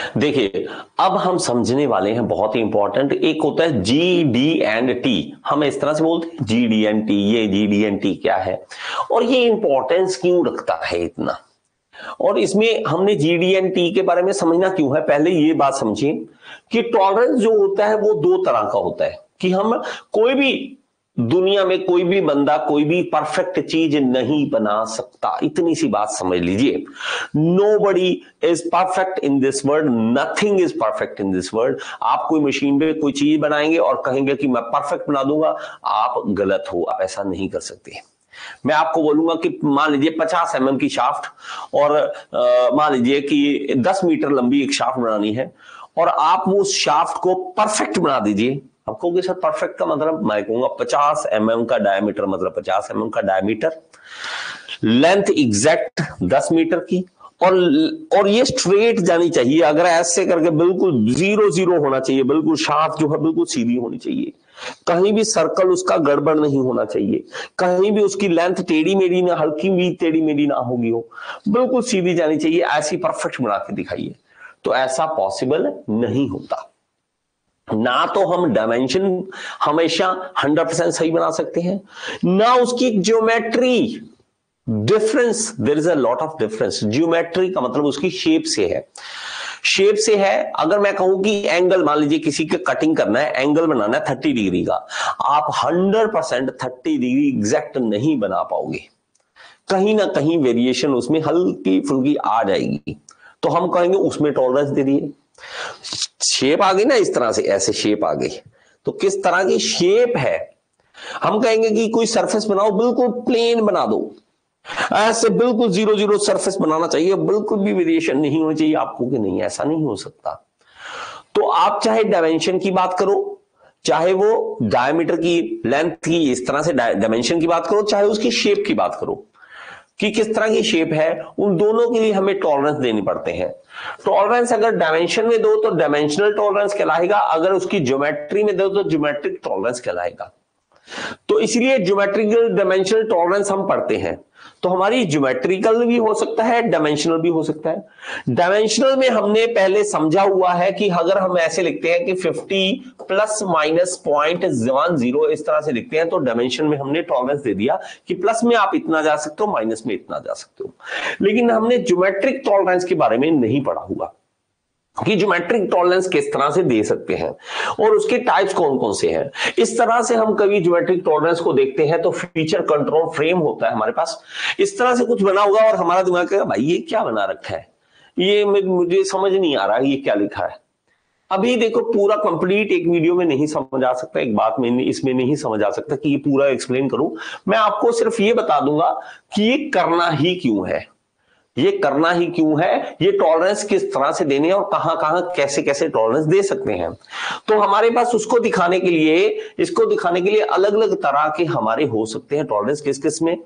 देखिए, अब हम समझने वाले हैं बहुत ही इंपॉर्टेंट। एक होता है जी डी एंड टी, हम इस तरह से बोलते हैं जी डी एंड टी। ये जी डी एंड टी क्या है और ये इंपॉर्टेंस क्यों रखता है इतना, और इसमें हमने जी डी एंड टी के बारे में समझना क्यों है। पहले ये बात समझिए कि टॉलरेंस जो होता है वो दो तरह का होता है कि हम कोई भी दुनिया में कोई भी बंदा कोई भी परफेक्ट चीज नहीं बना सकता। इतनी सी बात समझ लीजिए। Nobody is perfect in this world, nothing is perfect in this world. आप कोई मशीन पे कोई चीज बनाएंगे और कहेंगे कि मैं परफेक्ट बना दूंगा, आप गलत हो, आप ऐसा नहीं कर सकते। मैं आपको बोलूंगा कि मान लीजिए 50 mm की शाफ्ट और मान लीजिए कि 10 मीटर लंबी एक शाफ्ट बनानी है और आप वो शाफ्ट को परफेक्ट बना दीजिए। आप कहोगे सर परफेक्ट का मतलब, मैं कहूंगा 50 mm का डायमीटर, मतलब 50 mm का डायमीटर, लेंथ एग्जैक्ट 10 मीटर की, और ये स्ट्रेट जानी चाहिए। अगर ऐसे करके बिल्कुल 0 होना चाहिए, बिल्कुल शाफ्ट जो है बिल्कुल सीधी होनी चाहिए, कहीं भी सर्कल उसका गड़बड़ नहीं होना चाहिए, कहीं भी उसकी लेंथ टेढ़ी मेढ़ी ना, हल्की भी टेढ़ी मेढ़ी ना होगी, हो बिल्कुल सीधी जानी चाहिए। ऐसी परफेक्ट बना के दिखाइए। तो ऐसा पॉसिबल नहीं होता। ना तो हम डायमेंशन हमेशा 100% सही बना सकते हैं, ना उसकी geometry difference, there is a lot of difference. Geometry का मतलब उसकी शेप से है, शेप से है। अगर मैं कहूं कि एंगल, मान लीजिए किसी के कटिंग करना है, एंगल बनाना है 30 डिग्री का, आप 100% 30 डिग्री एग्जैक्ट नहीं बना पाओगे, कहीं ना कहीं वेरिएशन उसमें हल्की फुल्की आ जाएगी। तो हम कहेंगे उसमें टॉलरेंस दे दिए। शेप आ गई ना, इस तरह से ऐसे शेप आ गई, तो किस तरह की शेप है, हम कहेंगे कि कोई सरफेस बनाओ, बिल्कुल प्लेन बना दो, ऐसे बिल्कुल 0 सरफेस बनाना चाहिए, बिल्कुल भी वेरिएशन नहीं होनी चाहिए। आपको कि नहीं, ऐसा नहीं हो सकता। तो आप चाहे डायमेंशन की बात करो, चाहे वो डायमीटर की, लेंथ की, इस तरह से डायमेंशन की बात करो, चाहे उसकी शेप की बात करो कि किस तरह की शेप है, उन दोनों के लिए हमें टॉलरेंस देनी पड़ते हैं। टॉलरेंस अगर डायमेंशन में दो तो डायमेंशनल टॉलरेंस कहलाएगा, अगर उसकी ज्योमेट्री में दो तो ज्योमेट्रिक टॉलरेंस कहलाएगा। तो इसलिए ज्योमेट्रिकल डायमेंशनल टॉलरेंस हम पढ़ते हैं। तो हमारी ज्योमेट्रिकल भी हो सकता है, डायमेंशनल भी हो सकता है। डायमेंशनल में हमने पहले समझा हुआ है कि अगर हम ऐसे लिखते हैं कि 50 प्लस माइनस 0.10 इस तरह से लिखते हैं, तो डायमेंशन में हमने टॉलरेंस दे दिया कि प्लस में आप इतना जा सकते हो, माइनस में इतना जा सकते हो। लेकिन हमने ज्योमेट्रिक टॉलरेंस के बारे में नहीं पढ़ा हुआ कि ज्योमेट्रिक टॉलरेंस किस तरह से दे सकते हैं और उसके टाइप्स कौन कौन से हैं। इस तरह से हम कभी ज्योमेट्रिक टॉलरेंस को देखते हैं तो फीचर कंट्रोल फ्रेम होता है हमारे पास, इस तरह से कुछ बना होगा और हमारा दिमाग कहेगा भाई ये क्या बना रखा है, ये मुझे समझ नहीं आ रहा ये क्या लिखा है। अभी देखो पूरा कंप्लीट एक वीडियो में नहीं समझ आ सकता, एक बात में इसमें नहीं समझ आ सकता कि ये पूरा एक्सप्लेन करूं। मैं आपको सिर्फ ये बता दूंगा कि ये करना ही क्यों है, ये करना ही क्यों है, ये टॉलरेंस किस तरह से देने और कहां कहां कैसे कैसे टॉलरेंस दे सकते हैं। तो हमारे पास उसको दिखाने के लिए, इसको दिखाने के लिए अलग अलग तरह के हमारे हो सकते हैं टॉलरेंस। किस किस में,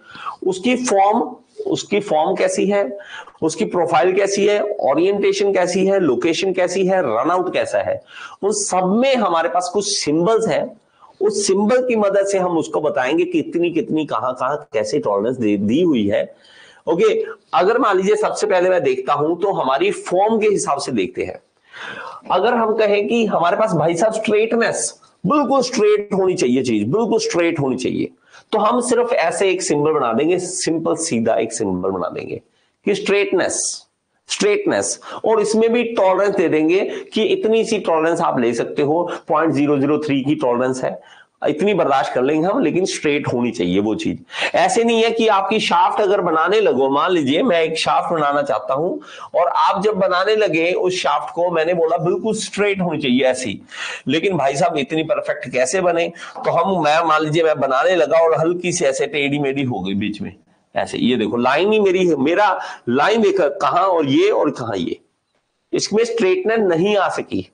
उसकी फॉर्म कैसी है, उसकी प्रोफाइल कैसी है, ओरिएंटेशन कैसी है, लोकेशन कैसी है, रन आउट कैसा है, उन सब में हमारे पास कुछ सिंबल्स हैं। उस सिंबल की मदद से हम उसको बताएंगे कि कितनी कितनी कहां कहां कैसे टॉलरेंस दी हुई है। ओके, अगर मान लीजिए सबसे पहले मैं देखता हूं तो हमारी फॉर्म के हिसाब से देखते हैं। अगर हम कहें कि हमारे पास भाई साहब स्ट्रेटनेस, बिल्कुल स्ट्रेट होनी चाहिए चीज, बिल्कुल स्ट्रेट होनी चाहिए, तो हम सिर्फ ऐसे एक सिंबल बना देंगे, सिंपल सीधा एक सिंबल बना देंगे कि स्ट्रेटनेस, और इसमें भी टॉलरेंस दे देंगे कि इतनी सी टॉलरेंस आप ले सकते हो, 0.003 की टॉलरेंस है, इतनी बर्दाश्त कर लेंगे हम, लेकिन स्ट्रेट होनी चाहिए वो चीज। ऐसे नहीं है कि आपकी शाफ्ट अगर बनाने लगो, मान लीजिए मैं एक शाफ्ट बनाना चाहता हूं और आप जब बनाने लगे उस शाफ्ट को, मैंने बोला बिल्कुल स्ट्रेट होनी चाहिए ऐसी, लेकिन भाई साहब इतनी परफेक्ट कैसे बने, तो मैं मान लीजिए मैं बनाने लगा और हल्की से ऐसे टेढ़ी मेढ़ी हो गई बीच में ऐसे, ये देखो लाइन ही मेरा लाइन देखा कहां और कहां ये, इसमें स्ट्रेटनेस नहीं आ सकी,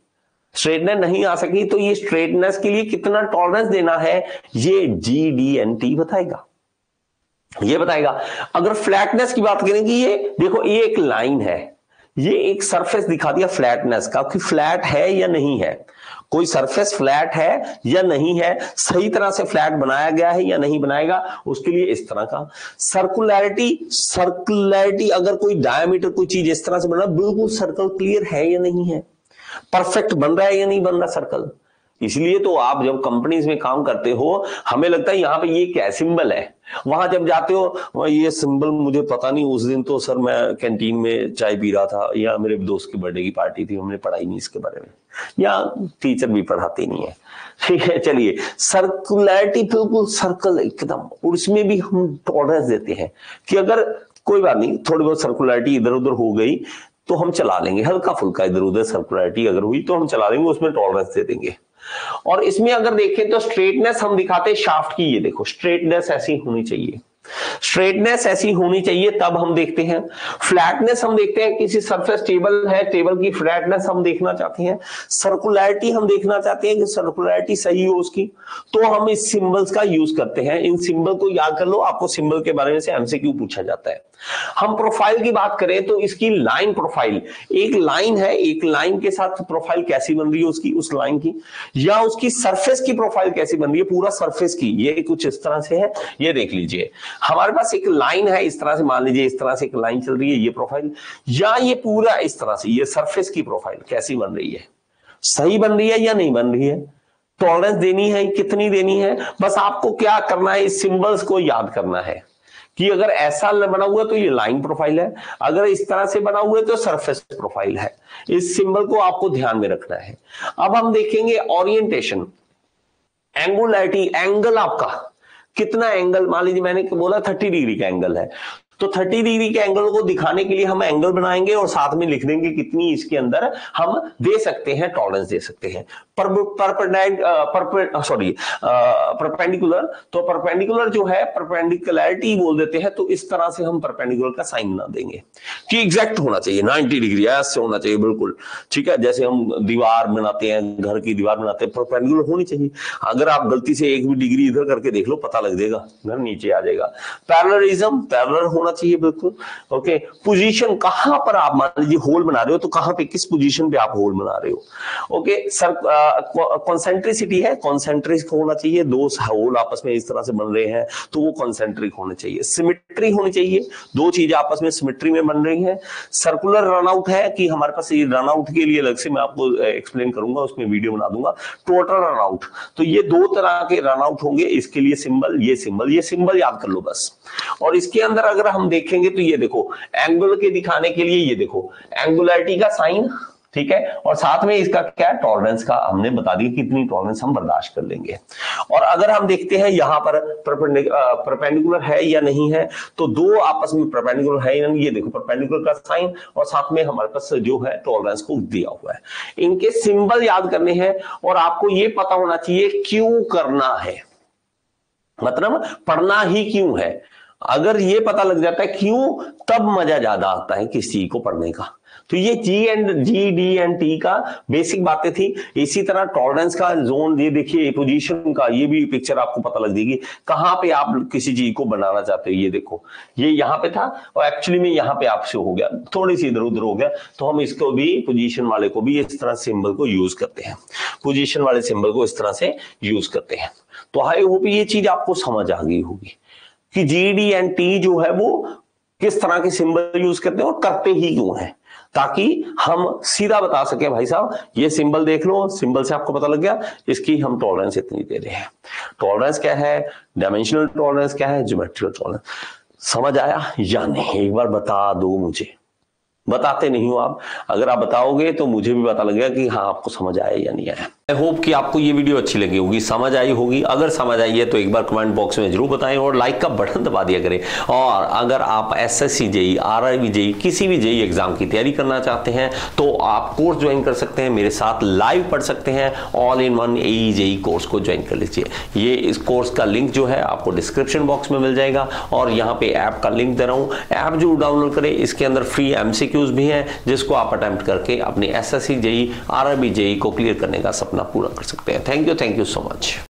तो ये स्ट्रेटनेस के लिए कितना टॉलरेंस देना है ये GD&T बताएगा, ये बताएगा। अगर फ्लैटनेस की बात करेंगे, ये देखो ये एक लाइन है, ये एक सरफेस दिखा दिया फ्लैटनेस का कि फ्लैट है या नहीं है, कोई सरफेस फ्लैट है या नहीं है, सही तरह से फ्लैट बनाया गया है या नहीं बनाएगा, उसके लिए इस तरह का सर्कुलैरिटी अगर कोई डायमीटर कोई चीज इस तरह से बना, बिल्कुल सर्कल क्लियर है या नहीं है, परफेक्ट बन रहा है या नहीं बन रहा सर्कल। इसलिए तो आप जब कंपनीज में काम करते हो हमें लगता है यहां पे ये क्या सिंबल है, वहां जब जाते हो ये सिंबल मुझे पता नहीं, उस दिन तो सर मैं कैंटीन में चाय पी रहा था या मेरे दोस्त की बर्थडे की पार्टी थी, हमने पढ़ाई नहीं इसके बारे में, या टीचर भी पढ़ाते नहीं है, ठीक है। चलिए, सर्कुलैरिटी बिल्कुल सर्कल एकदम, और इसमें भी हम टॉलरेंस देते हैं कि अगर कोई बात नहीं थोड़ी बहुत सर्कुलैरिटी इधर उधर हो गई तो हम चला लेंगे, हल्का फुल्का इधर उधर सर्कुलैरिटी अगर हुई तो हम चला लेंगे, उसमें टॉलरेंस दे देंगे। और इसमें अगर देखें तो स्ट्रेटनेस हम दिखाते हैं शाफ्ट की, ये देखो स्ट्रेटनेस ऐसी होनी चाहिए, स्ट्रेटनेस ऐसी होनी चाहिए, तब हम देखते हैं। फ्लैटनेस हम देखते हैं, किसी सरफेस टेबल है, टेबल की फ्लैटनेस हम देखना चाहते हैं। सर्कुलैरिटी हम देखना चाहते हैं कि सर्कुलैरिटी सही हो उसकी, तो हम इस सिंबल्स का यूज करते हैं। इन सिंबल को याद कर लो, आपको सिंबल के बारे में से एमसीक्यू पूछा जाता है। हम प्रोफाइल की बात करें तो इसकी लाइन प्रोफाइल, एक लाइन है, एक लाइन के साथ प्रोफाइल कैसी बन रही है उसकी, उस लाइन की, या उसकी सरफेस की प्रोफाइल कैसी बन रही है, पूरा सरफेस की, ये कुछ इस तरह से है। ये देख लीजिए, हमारे पास एक लाइन है इस तरह से, मान लीजिए इस तरह से एक लाइन चल रही है, ये प्रोफाइल, या ये पूरा इस तरह से, ये सरफेस की प्रोफाइल कैसी बन रही है, सही बन रही है या नहीं बन रही है, टॉलरेंस देनी है, कितनी देनी है। बस आपको क्या करना है, इस सिंबल्स को याद करना है कि अगर ऐसा बना हुआ तो ये लाइन प्रोफाइल है, अगर इस तरह से बना हुआ है तो सरफेस प्रोफाइल है। इस सिंबल को आपको ध्यान में रखना है। अब हम देखेंगे ओरिएंटेशन, एंगुलैरिटी, एंगल आपका कितना एंगल, मान लीजिए मैंने बोला 30 डिग्री का एंगल है, तो 30 डिग्री के एंगल को दिखाने के लिए हम एंगल बनाएंगे और साथ में लिख देंगे कितनी इसके अंदर हम दे सकते हैं, टॉलरेंस दे सकते हैं। परपेंडिकुलर, तो परपेंडिकुलर जो है परपेंडिकुलरिटी बोल देते हैं, तो इस तरह से हम परपेंडिकुलर का साइन बना देंगे कि एग्जैक्ट होना चाहिए, 90 डिग्री ऐसे होना चाहिए बिल्कुल, ठीक है। जैसे हम दीवार बनाते हैं, घर की दीवार बनाते हैं, परपेंडिकुलर होनी चाहिए। अगर आप गलती से एक भी डिग्री इधर करके देख लो, पता लग जाएगा, घर नीचे आ जाएगा। पैरेललिज्म, पैरेलल होना चाहिए बिल्कुल, ओके। पोजीशन, कहां पर आप मान लीजिए होल बना रहे हो, तो कहां पे, किस पोजीशन पे आप होल बना रहे हो, ओके। कॉन्सेंट्रिसिटी है, कॉन्सेंट्रिक होना चाहिए, दो होल आपस में इस तरह से बन रहे हैं तो वो कॉन्सेंट्रिक होने चाहिए। सिमेट्री होनी चाहिए, दो चीजें आपस में सिमेट्री में बन रही हैं। सर्कुलर रनआउट है कि हमारे पास, ये रनआउट के लिए अलग से मैं आपको एक्सप्लेन करूंगा, उसमें वीडियो बना दूंगा। टोटल रनआउट, तो ये दो तरह के रनआउट होंगे, इसके लिए सिंबल, ये सिंबल याद कर लो बस। और इसके अंदर अगर हम देखेंगे तो ये देखो, एंगल के दिखाने के लिए ये देखो एंगुलैरिटी का साइन, ठीक है, और साथ में इसका क्या, टॉलरेंस का हमने बता दिया कितनी टॉलरेंस हम बर्दाश्त कर लेंगे। और अगर हम देखते हैं यहां पर परपेंडिकुलर है या नहीं है, तो दो आपस में परपेंडिकुलर है या नहीं, ये देखो परपेंडिकुलर का साइन और साथ में हमारे पास जो है टॉलरेंस को दिया हुआ है। इनके सिंबल याद करने हैं और आपको ये पता होना चाहिए क्यों करना है, मतलब पढ़ना ही क्यों है। अगर ये पता लग जाता है क्यों, तब मजा ज्यादा आता है किसी चीज को पढ़ने का। तो ये जी डी एंड टी का बेसिक बातें थी। इसी तरह टॉलरेंस का जोन, ये देखिए पोजीशन का, ये भी पिक्चर आपको पता लग जाएगी कहां पे आप किसी चीज को बनाना चाहते हो। ये देखो, ये यहां पे था और एक्चुअली में यहां पे आपसे हो गया, थोड़ी सी इधर उधर हो गया, तो हम इसको भी, पोजीशन वाले को भी इस तरह सिंबल को यूज करते हैं, पोजीशन वाले सिंबल को इस तरह से यूज करते हैं। तो आई होप ये चीज आपको समझ आ गई होगी कि जी डी एंड टी जो है वो किस तरह के सिंबल यूज करते हैं और करते ही क्यों हैं, ताकि हम सीधा बता सके भाई साहब ये सिंबल देख लो, सिंबल से आपको पता लग गया इसकी हम टॉलरेंस इतनी दे रहे हैं। टॉलरेंस क्या है, डायमेंशनल टॉलरेंस क्या है, ज्योमेट्रिकल टॉलरेंस। समझ आया या नहीं, एक बार बता दो मुझे। बताते नहीं हो आप, अगर आप बताओगे तो मुझे भी पता लगेगा कि हाँ आपको समझ आया या नहीं आया। आई होप कि आपको ये वीडियो अच्छी लगी होगी, समझ आई होगी। अगर समझ आई है तो एक बार कमेंट बॉक्स में जरूर बताएं और लाइक का बटन दबा दिया करें। और अगर आप एसएससी जेई, आरआरबी जेई, किसी भी जेई एग्जाम की तैयारी करना चाहते हैं तो आप कोर्स ज्वाइन कर सकते हैं, मेरे साथ लाइव पढ़ सकते हैं। All in one AE JE course को ज्वाइन कर लीजिए। ये इस कोर्स का लिंक जो है आपको डिस्क्रिप्शन बॉक्स में मिल जाएगा और यहाँ पे ऐप का लिंक दे रहा हूँ, ऐप जरूर डाउनलोड करें। इसके अंदर फ्री एमसीक्यूज भी हैं जिसको आप अटेम्प्ट करके अपने एसएससी जेई, आरआरबी जेई को क्लियर करने का सपना पूरा कर सकते हैं। Thank you so much.